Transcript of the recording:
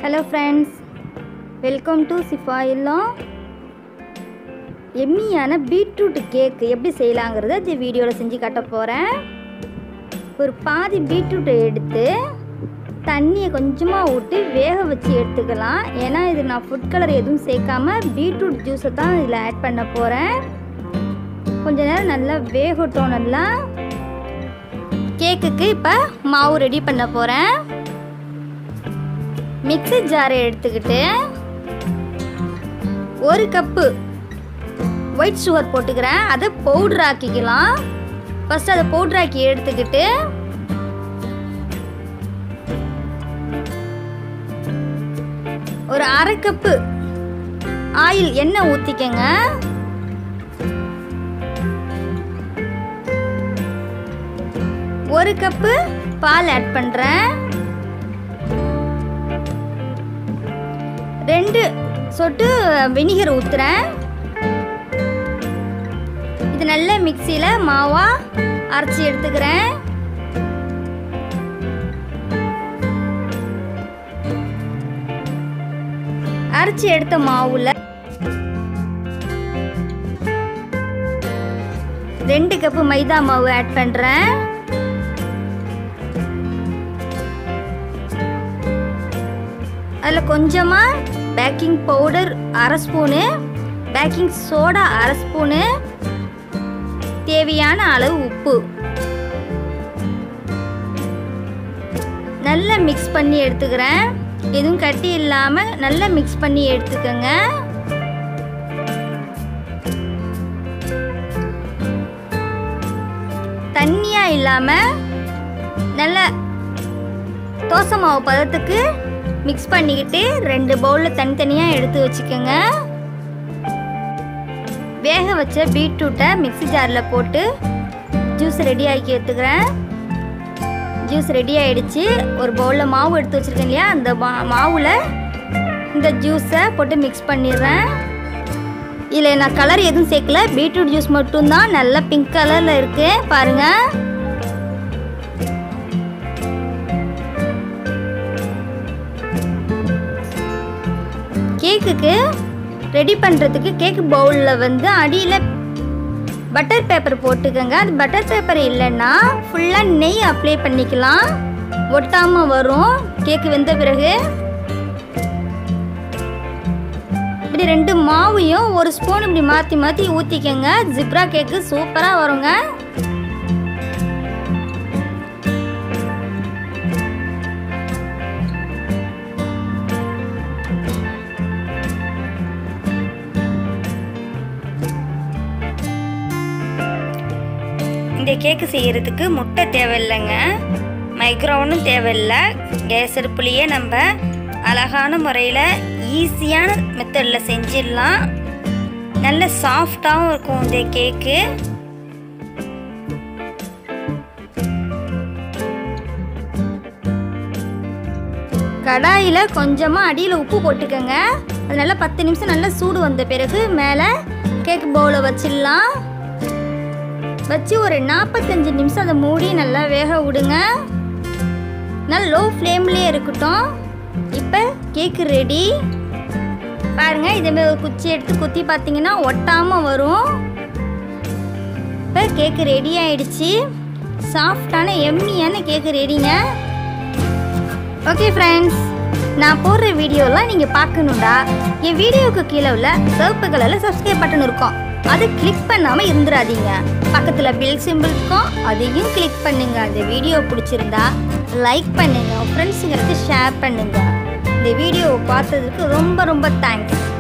Hello friends, welcome to Sifa Illam. எம்மியான beetroot cake எப்படி செய்யலாங்கிறத இந்த வீடியோவில் செஞ்சு காட்ட போகிறேன். ஒரு பாதி பீட்ரூட்டை எடுத்து தண்ணியை கொஞ்சமாக விட்டு வேக வச்சு எடுத்துக்கலாம். ஏன்னா இது நான் ஃபுட் கலர் எதுவும் சேர்க்காம பீட்ரூட் ஜூஸை தான் இதில் ஆட் பண்ண போகிறேன். கொஞ்ச நேரம் நல்லா வேகட்டும். நல்லா கேக்குக்கு இப்போ மாவு ரெடி பண்ண போகிறேன். மிக்ஸி ஜாரை எடுத்துக்கிட்டு 1 கப்பு ஒயிட் சுகர் போட்டுக்கிறேன். அதை பவுடர் ஆக்கிக்கலாம். ஃபர்ஸ்ட் அதை பவுடர் ஆக்கி எடுத்துக்கிட்டு ஒரு 1/2 கப்பு ஆயில் எண்ணெய் ஊற்றிக்கங்க. ஒரு கப்பு பால் ஆட் பண்ணுறேன். 2 சொட்டு வினிகர் ஊற்றுறேன். இது நல்ல மிக்சியில் மாவா அரைச்சி எடுத்துக்கிறேன். அரைச்சி எடுத்த மாவுல 2 கப்பு மைதா மாவு ஆட் பண்ணுறேன். அதில் கொஞ்சமாக baking powder 1/2 spoon, baking soda 1/2 spoon, தேவையான அளவு உப்பு நல்லா மிக்ஸ் பண்ணி எடுத்துக்கிறேன். எதுவும் கட்டி இல்லாமல் நல்லா மிக்ஸ் பண்ணி எடுத்துக்கோங்க. தண்ணியாக இல்லாமல் நல்லா தோசை மாவு பதத்துக்கு மிக்ஸ் பண்ணிக்கிட்டு 2 பவுலில் தனித்தனியாக எடுத்து வச்சுக்கோங்க. வேக வச்ச பீட்ரூட்டை மிக்ஸி ஜாரில் போட்டு ஜூஸ் ரெடி ஆக்கி எடுத்துக்கிறேன். ஜூஸ் ரெடி ஆகிடுச்சு. ஒரு பவுலில் மாவு எடுத்து வச்சுருக்கேன் இல்லையா, அந்த மாவில் இந்த ஜூஸை போட்டு மிக்ஸ் பண்ணிடுறேன். இதில் நான் கலர் எதுவும் சேர்க்கல, பீட்ரூட் ஜூஸ் மட்டும்தான். நல்லா பிங்க் கலரில் இருக்குது பாருங்கள். கேக்குக்கு ரெடி பண்ணுறதுக்கு கேக்கு பவுலில் அடியில் பட்டர் பேப்பர் போட்டுக்கோங்க. அது பட்டர் பேப்பர் இல்லைன்னா ஃபுல்லாக நெய் அப்ளை பண்ணிக்கலாம், ஒட்டாமல் வரும் கேக்கு வெந்த பிறகு. இப்படி 2 மாவையும் 1 ஸ்பூன் இப்படி மாற்றி மாற்றி ஊற்றிக்கோங்க. ஜிப்ரா கேக்கு சூப்பராக வருங்க. இந்த கேக்கு செய்கிறதுக்கு முட்டை தேவையில்லைங்க, மைக்ரோவனும் தேவையில்லை. கேஸ் அடுப்புலையே நம்ம அழகான முறையில் ஈஸியான மெத்தடில் செஞ்சிடலாம். நல்ல சாஃப்டாகவும் இருக்கும் இந்த கேக்கு. கடாயில் கொஞ்சமாக அடியில் உப்பு போட்டுக்கோங்க. அது நல்லா 10 நிமிஷம் நல்லா சூடு வந்த பிறகு மேலே கேக் பவுலை வச்சிடலாம். வச்சு ஒரு 45 நிமிஷம் அதை மூடி நல்லா வேக விடுங்க. நல்லா லோ ஃப்ளேம்லேயே இருக்கட்டும். இப்போ கேக்கு ரெடி பாருங்கள். இதேமாதிரி ஒரு குச்சி எடுத்து குத்தி பார்த்தீங்கன்னா ஒட்டாமல் வரும். இப்போ கேக்கு ரெடி ஆகிடுச்சு. சாஃப்டான எம்மியான கேக்கு ரெடிங்க. ஓகே ஃப்ரெண்ட்ஸ், நான் போடுற வீடியோலாம் நீங்கள் பார்க்கணுண்டா என் வீடியோவுக்கு கீழே உள்ள சிவப்பு கலரில் சப்ஸ்கிரைப் பட்டன் இருக்கும், அதை கிளிக் பண்ணாமல் இருந்துடாதீங்க. பக்கத்தில் பில் சிம்பிள் இருக்கும், அதையும் கிளிக் பண்ணுங்க. அந்த வீடியோ பிடிச்சிருந்தா லைக் பண்ணுங்க, ஃப்ரெண்ட்ஸுங்களுக்கு ஷேர் பண்ணுங்க. இந்த வீடியோவை பார்த்ததுக்கு ரொம்ப ரொம்ப தேங்க்ஸ்.